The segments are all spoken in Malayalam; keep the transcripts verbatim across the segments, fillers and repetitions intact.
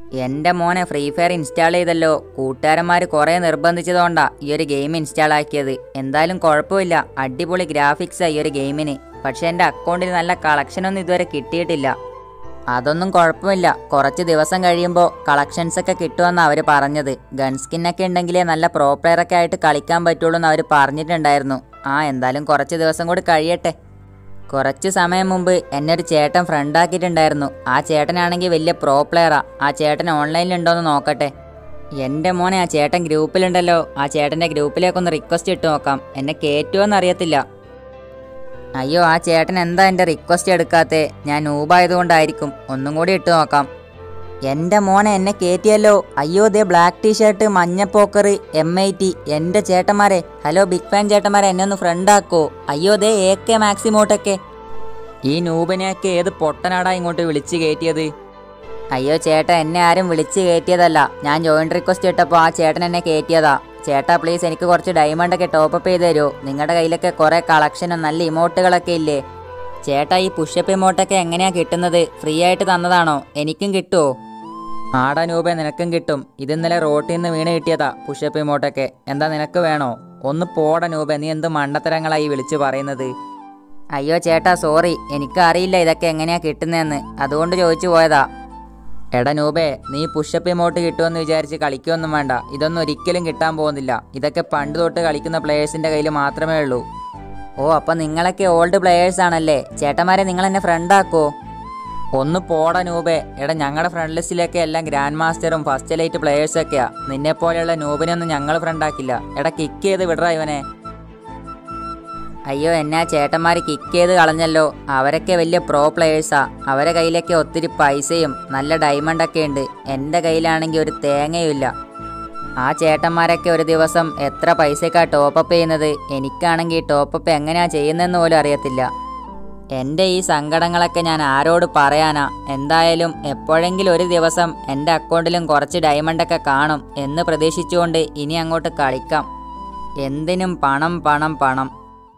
എൻ്റെ മോനെ ഫ്രീ ഫയർ ഇൻസ്റ്റാൾ ചെയ്തല്ലോ. കൂട്ടുകാരന്മാർ കുറേ നിർബന്ധിച്ചതുകൊണ്ടാണ് ഈ ഒരു ഗെയിം ഇൻസ്റ്റാൾ ആക്കിയത്. എന്തായാലും കുഴപ്പമില്ല, അടിപൊളി ഗ്രാഫിക്സാണ് ഈ ഒരു ഗെയിമിന്. പക്ഷേ എൻ്റെ അക്കൗണ്ടിൽ നല്ല കളക്ഷനൊന്നും ഇതുവരെ കിട്ടിയിട്ടില്ല. അതൊന്നും കുഴപ്പമില്ല, കുറച്ച് ദിവസം കഴിയുമ്പോൾ കളക്ഷൻസൊക്കെ കിട്ടുമെന്നാണ് അവർ പറഞ്ഞത്. ഗൺ സ്കിന്നൊക്കെ ഉണ്ടെങ്കിലേ നല്ല പ്രോ പ്ലെയറൊക്കെ ആയിട്ട് കളിക്കാൻ പറ്റുള്ളൂ എന്ന് അവർ പറഞ്ഞിട്ടുണ്ടായിരുന്നു. ആ എന്തായാലും കുറച്ച് ദിവസം കൂടി കഴിയട്ടെ. കുറച്ച് സമയം മുമ്പ് എന്നെ ഒരു ചേട്ടൻ ഫ്രണ്ടാക്കിയിട്ടുണ്ടായിരുന്നു. ആ ചേട്ടനാണെങ്കിൽ വലിയ പ്രോ പ്ലെയറാ. ആ ചേട്ടൻ ഓൺലൈനിലുണ്ടോയെന്ന് നോക്കട്ടെ. എൻ്റെ മോനെ, ആ ചേട്ടൻ ഗ്രൂപ്പിലുണ്ടല്ലോ. ആ ചേട്ടൻ്റെ ഗ്രൂപ്പിലേക്കൊന്ന് റിക്വസ്റ്റ് ഇട്ട് നോക്കാം. എന്നെ കയറ്റുമോയെന്ന് അറിയത്തില്ല. അയ്യോ, ആ ചേട്ടൻ എന്താ എൻ്റെ റിക്വസ്റ്റ് എടുക്കാത്തേ? ഞാൻ നൂബായതുകൊണ്ടായിരിക്കും. ഒന്നും കൂടി ഇട്ട് നോക്കാം. എൻ്റെ മോനെ, എന്നെ കയറ്റിയല്ലോ. അയ്യോ, ദേ ബ്ലാക്ക് ടീ ഷർട്ട്, മഞ്ഞ പോക്കർ, എം ഐ ടി. എൻ്റെ ചേട്ടന്മാരെ, ഹലോ ബിഗ് ഫാൻ ചേട്ടന്മാരെ, എന്നെ ഒന്ന് ഫ്രണ്ടാക്കോ. അയ്യോ, ദേ എ കെ മാക്സിമോട്ടൊക്കെ. ഈ നൂബിനെയൊക്കെ ഏത് പൊട്ടനാടാ ഇങ്ങോട്ട് വിളിച്ച് കയറ്റിയത്? അയ്യോ ചേട്ടാ, എന്നെ ആരും വിളിച്ച് കയറ്റിയതല്ല. ഞാൻ ജോയിൻ റിക്വസ്റ്റ് ഇട്ടപ്പോൾ ആ ചേട്ടൻ എന്നെ കയറ്റിയതാ. ചേട്ടാ പ്ലീസ്, എനിക്ക് കുറച്ച് ഡയമണ്ടൊക്കെ ടോപ്പപ്പ് ചെയ്ത് തരുമോ? നിങ്ങളുടെ കയ്യിലൊക്കെ കുറേ കളക്ഷനും നല്ല ഇമോട്ടുകളൊക്കെ ഇല്ലേ? ചേട്ടാ, ഈ പുഷപ്പ് ഇമോട്ടൊക്കെ എങ്ങനെയാണ് കിട്ടുന്നത്? ഫ്രീ ആയിട്ട് തന്നതാണോ? എനിക്കും കിട്ടുമോ? ആടാ നൂബേ, നിനക്കും കിട്ടും. ഇത് ഇന്നലെ റോട്ടിൽ നിന്ന് വീണ് കിട്ടിയതാ പുഷപ്പ് ഇമോട്ടൊക്കെ. എന്താ നിനക്ക് വേണോ? ഒന്ന് പോടാ നൂബേ, നീ എന്ത് മണ്ടത്തരങ്ങളായി വിളിച്ച് പറയുന്നത്? അയ്യോ ചേട്ടാ സോറി, എനിക്ക് അറിയില്ല ഇതൊക്കെ എങ്ങനെയാണ് കിട്ടുന്നതെന്ന്, അതുകൊണ്ട് ചോദിച്ചു പോയതാ. എടാ നൂബേ, നീ പുഷപ്പ് ഇമോട്ട് കിട്ടുമെന്ന് വിചാരിച്ച് കളിക്കുകയൊന്നും വേണ്ട. ഇതൊന്നും ഒരിക്കലും കിട്ടാൻ പോകുന്നില്ല. ഇതൊക്കെ പണ്ട് തൊട്ട് കളിക്കുന്ന പ്ലേയേഴ്സിൻ്റെ കയ്യിൽ മാത്രമേ ഉള്ളൂ. ഓ, അപ്പം നിങ്ങളൊക്കെ ഓൾഡ് പ്ലേയേഴ്സ് ആണല്ലേ? ചേട്ടന്മാരെ, നിങ്ങൾ എന്നെ ഫ്രണ്ടാക്കോ? ഒന്ന് പോടാ നൂബേ. എടാ, ഞങ്ങളുടെ ഫ്രണ്ട് ലിസ്റ്റിലൊക്കെ എല്ലാം ഗ്രാൻഡ് മാസ്റ്ററും ഫസ്റ്റ് ലൈറ്റ് പ്ലേയേഴ്സൊക്കെയാ. നിന്നെപ്പോലെയുള്ള നൂബിനൊന്നും ഞങ്ങൾ ഫ്രണ്ടാക്കില്ല. എടാ, കിക്ക് ചെയ്ത് വിടറാ ഇവനെ. അയ്യോ, എന്നാ ചേട്ടന്മാർ കിക്ക് ചെയ്ത് കളഞ്ഞല്ലോ. അവരൊക്കെ വലിയ പ്രോ പ്ലേയേഴ്സാ. അവരെ കയ്യിലൊക്കെ ഒത്തിരി പൈസയും നല്ല ഡയമണ്ടൊക്കെ ഉണ്ട്. എൻ്റെ കയ്യിലാണെങ്കിൽ ഒരു തേങ്ങയും ഇല്ല. ആ ചേട്ടന്മാരൊക്കെ ഒരു ദിവസം എത്ര പൈസക്കാണ് ടോപ്പപ്പ് ചെയ്യുന്നത്? എനിക്കാണെങ്കിൽ ടോപ്പപ്പ് എങ്ങനെയാണ് ചെയ്യുന്നതെന്ന് പോലും അറിയത്തില്ല. എൻ്റെ ഈ സങ്കടങ്ങളൊക്കെ ഞാൻ ആരോട് പറയാനാ? എന്തായാലും എപ്പോഴെങ്കിലും ഒരു ദിവസം എൻ്റെ അക്കൗണ്ടിലും കുറച്ച് ഡയമണ്ടൊക്കെ കാണും എന്ന് പ്രതീക്ഷിച്ചുകൊണ്ട് ഇനി അങ്ങോട്ട് കളിക്കാം. എന്തിനും പണം പണം പണം.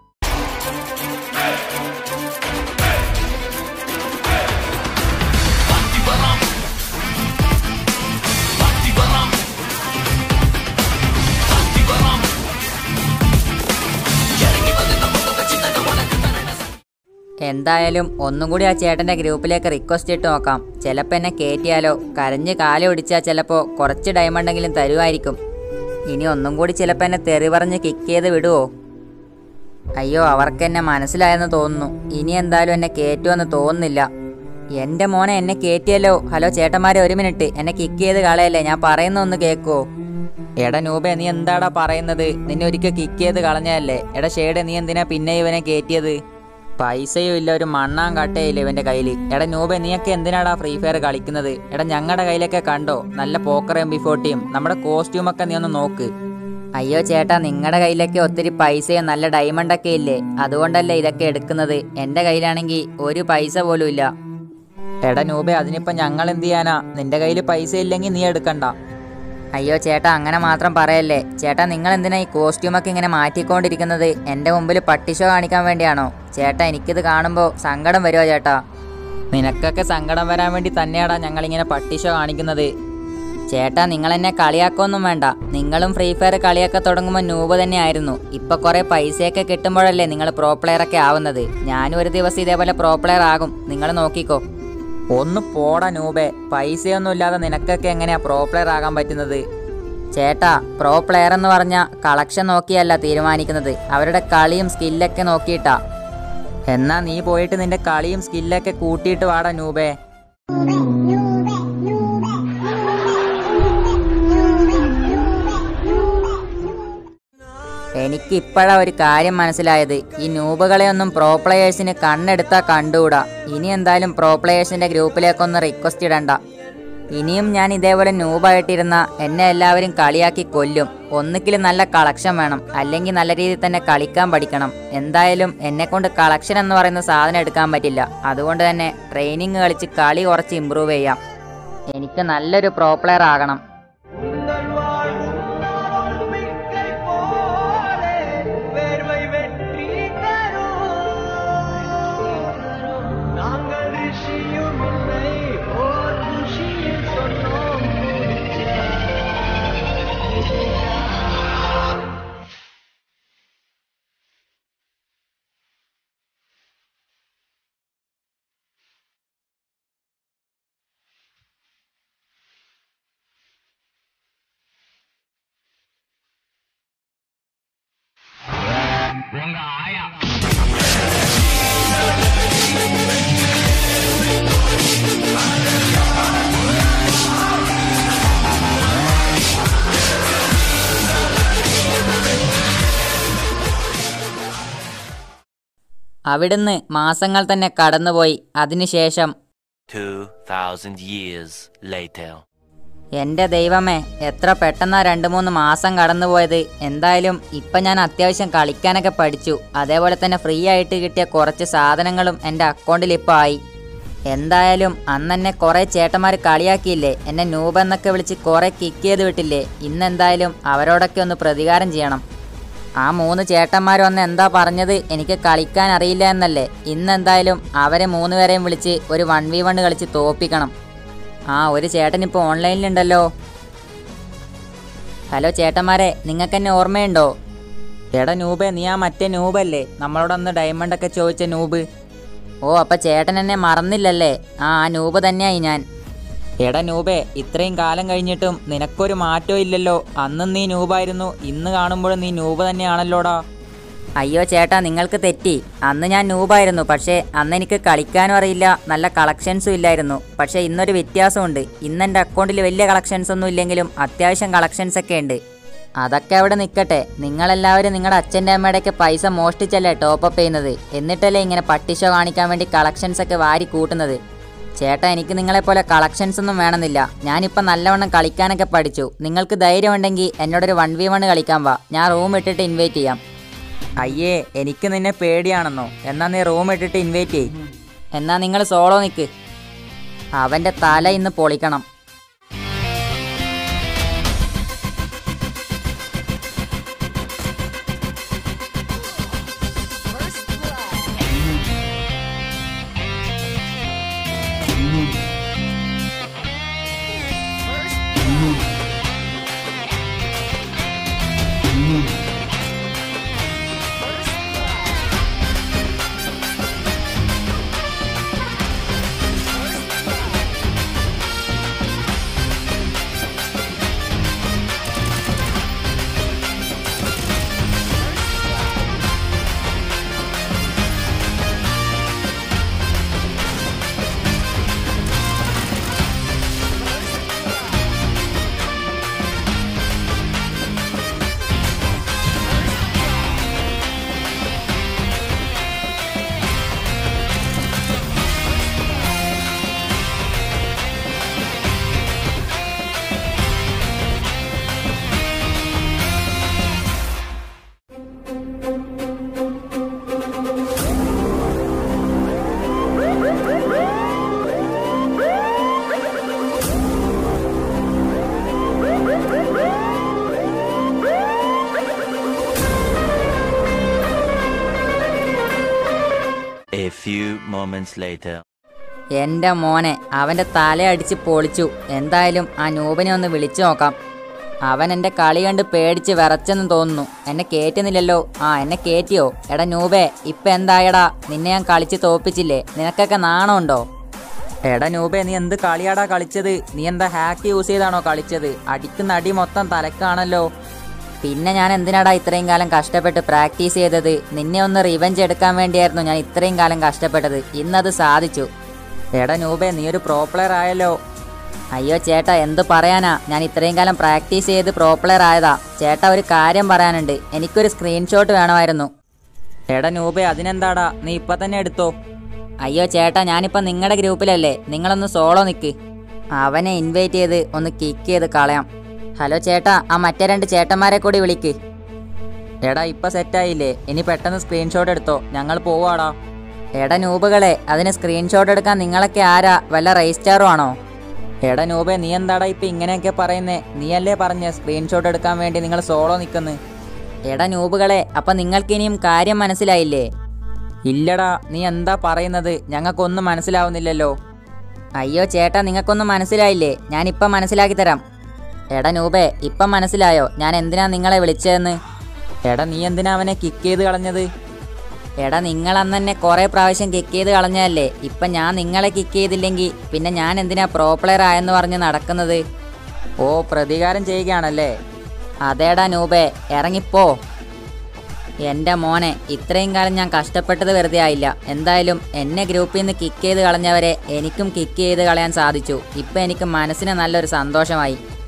എന്തായാലും ഒന്നും കൂടി ആ ചേട്ടൻ്റെ ഗ്രൂപ്പിലേക്ക് റിക്വസ്റ്റ് ഇട്ട് നോക്കാം. ചിലപ്പോൾ എന്നെ കയറ്റിയാലോ. കരഞ്ഞ് കാല് പിടിച്ചാൽ ചിലപ്പോൾ കുറച്ച് ഡയമണ്ടെങ്കിലും തരുമായിരിക്കും. ഇനി ഒന്നും കൂടി ചിലപ്പോൾ എന്നെ തെറി പറഞ്ഞ് കിക്ക് ചെയ്ത് വിടുവോ? അയ്യോ, അവർക്ക് എന്നെ മനസ്സിലായെന്ന് തോന്നുന്നു. ഇനി എന്തായാലും എന്നെ കയറ്റുമെന്ന് തോന്നുന്നില്ല. എൻ്റെ മോനെ, എന്നെ കയറ്റിയല്ലോ. ഹലോ ചേട്ടന്മാരെ, ഒരു മിനിറ്റ്, എന്നെ കിക്ക് ചെയ്ത് കളയല്ലേ. ഞാൻ പറയുന്ന ഒന്ന് കേൾക്കുമോ? എടാ നൂബേ, നീ എന്താടാ പറയുന്നത്? നിന്നെ ഒരിക്കൽ കിക്ക് ചെയ്ത് കളഞ്ഞതല്ലേ. എടാ ഷേഡ്, നീ എന്തിനാ പിന്നെ ഇവനെ കയറ്റിയത്? പൈസയും ഇല്ല, ഒരു മണ്ണാൻ കട്ടയില്ല ഇവൻ്റെ കയ്യിൽ. എടാ നൂബേ, നീയൊക്കെ എന്തിനാടാ ഫ്രീ ഫയർ കളിക്കുന്നത്? എടാ, ഞങ്ങളുടെ കയ്യിലൊക്കെ കണ്ടോ നല്ല പോക്കർ എം ബി ഫോർട്ടിയും നമ്മുടെ കോസ്റ്റ്യൂമൊക്കെ നീ ഒന്ന് നോക്ക്. അയ്യോ ചേട്ടാ, നിങ്ങളുടെ കയ്യിലൊക്കെ ഒത്തിരി പൈസയും നല്ല ഡയമണ്ടൊക്കെ ഇല്ലേ? അതുകൊണ്ടല്ലേ ഇതൊക്കെ എടുക്കുന്നത്. എൻ്റെ കയ്യിലാണെങ്കിൽ ഒരു പൈസ പോലും ഇല്ല. എടാ നൂബേ, അതിനിപ്പം ഞങ്ങൾ എന്ത് ചെയ്യാനാ? നിൻ്റെ കയ്യിൽ പൈസ ഇല്ലെങ്കിൽ നീ എടുക്കണ്ട. അയ്യോ ചേട്ടാ, അങ്ങനെ മാത്രം പറയല്ലേ. ചേട്ടാ, നിങ്ങൾ എന്തിനാ ഈ കോസ്റ്റ്യൂമൊക്കെ ഇങ്ങനെ മാറ്റിക്കൊണ്ടിരിക്കുന്നത്? എൻ്റെ മുമ്പിൽ പട്ടിഷോ കാണിക്കാൻ വേണ്ടിയാണോ? ചേട്ടാ, എനിക്കിത് കാണുമ്പോൾ സങ്കടം വരുമോ ചേട്ടാ? നിനക്കൊക്കെ സങ്കടം വരാൻ വേണ്ടി തന്നെയാടാ ഞങ്ങളിങ്ങനെ പട്ടിഷോ കാണിക്കുന്നത്. ചേട്ടാ, നിങ്ങളെന്നെ കളിയാക്കൊന്നും വേണ്ട. നിങ്ങളും ഫ്രീ ഫയർ കളിയൊക്കെ തുടങ്ങുമ്പോൾ നൂബ് തന്നെയായിരുന്നു. ഇപ്പം കുറേ പൈസയൊക്കെ കിട്ടുമ്പോഴല്ലേ നിങ്ങൾ പ്രോ പ്ലെയറൊക്കെ ആവുന്നത്. ഞാനും ഒരു ദിവസം ഇതേപോലെ പ്രോ പ്ലെയർ ആകും, നിങ്ങൾ നോക്കിക്കോ. ഒന്ന് പോടാ നൂബേ, പൈസയൊന്നും ഇല്ലാതെ നിനക്കൊക്കെ എങ്ങനെയാ പ്രോ പ്ലെയർ ആകാൻ പറ്റുന്നത്? ചേട്ടാ, പ്രോ പ്ലെയർ എന്ന് പറഞ്ഞാൽ കളക്ഷൻ നോക്കിയല്ല തീരുമാനിക്കുന്നത്, അവരുടെ കളിയും സ്കില്ലൊക്കെ നോക്കിയിട്ടാ. എന്നാ നീ പോയിട്ട് നിന്റെ കളിയും സ്കില്ലൊക്കെ കൂട്ടിയിട്ട് വാടാ നൂബേ. എനിക്ക് ഇപ്പോഴാ ഒരു കാര്യം മനസ്സിലായത്. ഈ നൂബുകളെയൊന്നും പ്രോ പ്ലെയേഴ്സിന് കണ്ണെടുത്താൽ കണ്ടുകൂടാ. ഇനി എന്തായാലും പ്രോ പ്ലെയേഴ്സിൻ്റെ ഗ്രൂപ്പിലേക്കൊന്ന് റിക്വസ്റ്റ് ഇടണ്ട. ഇനിയും ഞാൻ ഇതേപോലെ നൂബായിട്ടിരുന്ന എന്നെ എല്ലാവരും കളിയാക്കി കൊല്ലും. ഒന്നുകിലും നല്ല കളക്ഷൻ വേണം, അല്ലെങ്കിൽ നല്ല രീതിയിൽ തന്നെ കളിക്കാൻ പഠിക്കണം. എന്തായാലും എന്നെക്കൊണ്ട് കളക്ഷൻ എന്ന് പറയുന്ന സാധനം എടുക്കാൻ പറ്റില്ല. അതുകൊണ്ട് തന്നെ ട്രെയിനിങ് കളിച്ച് കളി കുറച്ച് ഇമ്പ്രൂവ് ചെയ്യാം. എനിക്ക് നല്ലൊരു പ്രോ പ്ലെയർ ആകണം. അവിടുന്ന് മാസങ്ങൾ തന്നെ കടന്നുപോയി. അതിനുശേഷം എൻ്റെ ദൈവമേ, എത്ര പെട്ടെന്നാ രണ്ട് മൂന്ന് മാസം കടന്നുപോയത്. എന്തായാലും ഇപ്പം ഞാൻ അത്യാവശ്യം കളിക്കാനൊക്കെ പഠിച്ചു. അതേപോലെ തന്നെ ഫ്രീ ആയിട്ട് കിട്ടിയ കുറച്ച് സാധനങ്ങളും എൻ്റെ അക്കൗണ്ടിൽ ഇപ്പോൾ ആയി. എന്തായാലും അന്നെന്നെ കുറേ ചേട്ടന്മാർ കളിയാക്കിയില്ലേ, എന്നെ നൂബ് എന്നൊക്കെ വിളിച്ച് കുറേ കിക്ക് ചെയ്ത് വിട്ടില്ലേ. ഇന്നെന്തായാലും അവരോടൊക്കെ ഒന്ന് പ്രതികാരം ചെയ്യണം. ആ മൂന്ന് ചേട്ടന്മാർ വന്ന് എന്താ പറഞ്ഞത്, എനിക്ക് കളിക്കാൻ അറിയില്ല എന്നല്ലേ. ഇന്നെന്തായാലും അവരെ മൂന്ന് പേരെയും വിളിച്ച് ഒരു വൺ വി വൺ കളിച്ച് തോപ്പിക്കണം. ആ ഒരു ചേട്ടൻ ഇപ്പോൾ ഓൺലൈനിലുണ്ടല്ലോ. ഹലോ ചേട്ടന്മാരെ, നിങ്ങൾക്കെന്നെ ഓർമ്മയുണ്ടോ? എടാ നൂബേ, നീ ആ മറ്റേ നൂബല്ലേ, നമ്മളോടൊന്ന് ഡയമണ്ടൊക്കെ ചോദിച്ച നൂബ്? ഓ, അപ്പം ചേട്ടൻ എന്നെ മറന്നില്ലല്ലേ? ആ ആ നൂബ് തന്നെയായി ഞാൻ. എടാ നൂബേ, ഇത്രയും കാലം കഴിഞ്ഞിട്ടും നിനക്കൊരു മാറ്റവും ഇല്ലല്ലോ. അന്നും നീ നൂബായിരുന്നു, ഇന്ന് കാണുമ്പോഴും നീ നൂബ് തന്നെയാണല്ലോടാ. അയ്യോ ചേട്ടാ, നിങ്ങൾക്ക് തെറ്റി. അന്ന് ഞാൻ നൂബായിരുന്നു, പക്ഷേ അന്ന് എനിക്ക് കളിക്കാനും അറിയില്ല, നല്ല കളക്ഷൻസും ഇല്ലായിരുന്നു. പക്ഷേ ഇന്നൊരു വ്യത്യാസമുണ്ട്. ഇന്ന് എൻ്റെ അക്കൗണ്ടിൽ വലിയ കളക്ഷൻസ് ഒന്നും ഇല്ലെങ്കിലും അത്യാവശ്യം കളക്ഷൻസ് ഒക്കെ ഉണ്ട്. അതൊക്കെ അവിടെ നിൽക്കട്ടെ, നിങ്ങളെല്ലാവരും നിങ്ങളുടെ അച്ഛൻ്റെ അമ്മയുടെയൊക്കെ പൈസ മോഷ്ടിച്ചല്ലേ ടോപ്പപ്പ് ചെയ്യുന്നത്. എന്നിട്ടല്ലേ ഇങ്ങനെ പട്ടിഷോ കാണിക്കാൻ വേണ്ടി കളക്ഷൻസ് ഒക്കെ വാരി കൂട്ടുന്നത്. ചേട്ടാ, എനിക്ക് നിങ്ങളെപ്പോലെ കളക്ഷൻസ് ഒന്നും വേണമെന്നില്ല. ഞാനിപ്പോൾ നല്ലവണ്ണം കളിക്കാനൊക്കെ പഠിച്ചു. നിങ്ങൾക്ക് ധൈര്യം ഉണ്ടെങ്കിൽ എന്നോടൊരു വൺ വി വൺ കളിക്കാൻ വാ, ഞാൻ റൂം ഇട്ടിട്ട് ഇൻവൈറ്റ് ചെയ്യാം. അയ്യേ, എനിക്ക് നിന്നെ പേടിയാണെന്നോ? എന്നാൽ നീ റൂം ഇട്ടിട്ട് ഇൻവൈറ്റ് ചെയ്യ്. എന്നാൽ നിങ്ങൾ സോളോ നിൽക്ക്. അവൻ്റെ തല ഇന്ന് പൊളിക്കണം. A few moments later. എൻ്റെ മോനെ, അവൻ്റെ തലയടിച്ച് പൊളിച്ചു. എന്തായാലും ആ നൂബിനെ ഒന്ന് വിളിച്ചു നോക്കാം. അവൻ എൻ്റെ കളി കണ്ട് പേടിച്ച് വിറച്ചെന്ന് തോന്നുന്നു. എന്നെ കയറ്റുന്നില്ലല്ലോ. ആ എന്നെ കയറ്റിയോ? എടാ നൂബേ, ഇപ്പം എന്തായടാ? നിന്നെ ഞാൻ കളിച്ച് തോപ്പിച്ചില്ലേ? നിനക്കൊക്കെ നാണമുണ്ടോ? എടാ നൂബേ, നീ എന്ത് കളിയാടാ കളിച്ചത്? നീ എന്താ ഹാക്ക് യൂസ് ചെയ്താണോ കളിച്ചത്? അടിക്കുന്ന അടി മൊത്തം തലക്കാണല്ലോ. പിന്നെ ഞാൻ എന്തിനാടാ ഇത്രയും കാലം കഷ്ടപ്പെട്ട് പ്രാക്ടീസ് ചെയ്തത്? നിന്നെ ഒന്ന് റിവെഞ്ച് എടുക്കാൻ വേണ്ടിയായിരുന്നു ഞാൻ ഇത്രയും കാലം കഷ്ടപ്പെട്ടത്. ഇന്നത് സാധിച്ചു. എടാ നൂബേ, നീ ഒരു പ്രോ പ്ലെയർ ആയല്ലോ. അയ്യോ ചേട്ടാ, എന്ത് പറയാനാ, ഞാൻ ഇത്രയും കാലം പ്രാക്ടീസ് ചെയ്ത് പ്രോ പ്ലെയർ ആയതാ. ചേട്ടാ, ഒരു കാര്യം പറയാനുണ്ട്. എനിക്കൊരു സ്ക്രീൻഷോട്ട് വേണമായിരുന്നു. എടാ നൂബേ, അതിനെന്താടാ, നീ ഇപ്പം തന്നെ എടുത്തോ. അയ്യോ ചേട്ടാ, ഞാനിപ്പോൾ നിങ്ങളുടെ ഗ്രൂപ്പിലല്ലേ, നിങ്ങളൊന്ന് സോളോ നിൽക്ക്. അവനെ ഇൻവൈറ്റ് ചെയ്ത് ഒന്ന് കിക്ക് ചെയ്ത് കളയാം. ഹലോ ചേട്ടാ, ആ മറ്റേ രണ്ട് ചേട്ടന്മാരെ കൂടി വിളിക്ക്. എടാ ഇപ്പം സെറ്റായില്ലേ? ഇനി പെട്ടെന്ന് സ്ക്രീൻഷോട്ട് എടുത്തോ, ഞങ്ങൾ പോവാടാ. എടാ നൂബുകളെ, അതിന് സ്ക്രീൻഷോട്ട് എടുക്കാൻ നിങ്ങളൊക്കെ ആരാ? വല്ല റേസ്റ്റാറും ആണോ? എടാ നൂബേ, നീ എന്താടാ ഇപ്പം ഇങ്ങനെയൊക്കെ പറയുന്നേ? നീയല്ലേ പറഞ്ഞ സ്ക്രീൻഷോട്ട് എടുക്കാൻ വേണ്ടി നിങ്ങൾ സോളോ നിൽക്കുന്നു. എടാ നൂബുകളെ, അപ്പം നിങ്ങൾക്ക് ഇനിയും കാര്യം മനസ്സിലായില്ലേ? ഇല്ലടാ, നീ എന്താ പറയുന്നത്? ഞങ്ങൾക്കൊന്നും മനസ്സിലാവുന്നില്ലല്ലോ. അയ്യോ ചേട്ടാ, നിങ്ങൾക്കൊന്നും മനസ്സിലായില്ലേ? ഞാനിപ്പം മനസ്സിലാക്കി തരാം. എടാ നൂബേ, ഇപ്പം മനസ്സിലായോ ഞാൻ എന്തിനാ നിങ്ങളെ വിളിച്ചതെന്ന്? എടാ നീ എന്തിനാ അവനെ കിക്ക് ചെയ്ത് കളഞ്ഞത്? എടാ നിങ്ങൾ അന്ന് തന്നെ കുറേ പ്രാവശ്യം കിക്ക് ചെയ്ത് കളഞ്ഞതല്ലേ. ഇപ്പം ഞാൻ നിങ്ങളെ കിക്ക് ചെയ്തില്ലെങ്കിൽ പിന്നെ ഞാൻ എന്തിനാ പ്രോ പ്ലെയർ ആയെന്ന് പറഞ്ഞ് നടക്കുന്നത്? ഓ, പ്രതികാരം ചെയ്യുകയാണല്ലേ? അതേടാ നൂബേ, ഇറങ്ങിപ്പോ. എൻ്റെ മോനെ, ഇത്രയും കാലം ഞാൻ കഷ്ടപ്പെട്ടത് വെറുതെ ആയില്ല. എന്തായാലും എന്നെ ഗ്രൂപ്പിൽ നിന്ന് കിക്ക് ചെയ്ത് കളഞ്ഞവരെ എനിക്കും കിക്ക് ചെയ്ത് കളയാൻ സാധിച്ചു. ഇപ്പം എനിക്ക് മനസ്സിന് നല്ലൊരു സന്തോഷമായി.